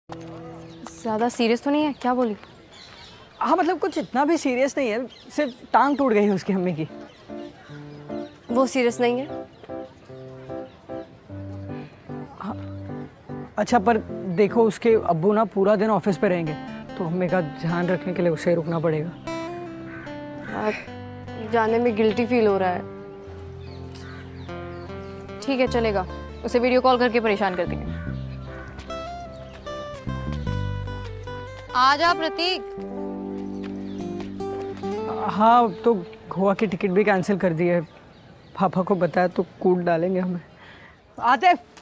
ज़्यादा सीरियस तो नहीं है? क्या बोली? हाँ मतलब कुछ इतना भी सीरियस नहीं है, सिर्फ टांग टूट गई उसकी अम्मी की। वो सीरियस नहीं है। अच्छा पर देखो उसके अब्बू ना पूरा दिन ऑफिस पे रहेंगे, तो अम्मी का ध्यान रखने के लिए उसे रुकना पड़ेगा। जाने में गिल्टी फील हो रहा है। ठीक है चलेगा, उसे वीडियो कॉल करके परेशान कर देंगे। आ जा प्रतीक। हाँ तो गोवा की टिकट भी कैंसिल कर दी है, पापा को बताया तो कूट डालेंगे हमें। आते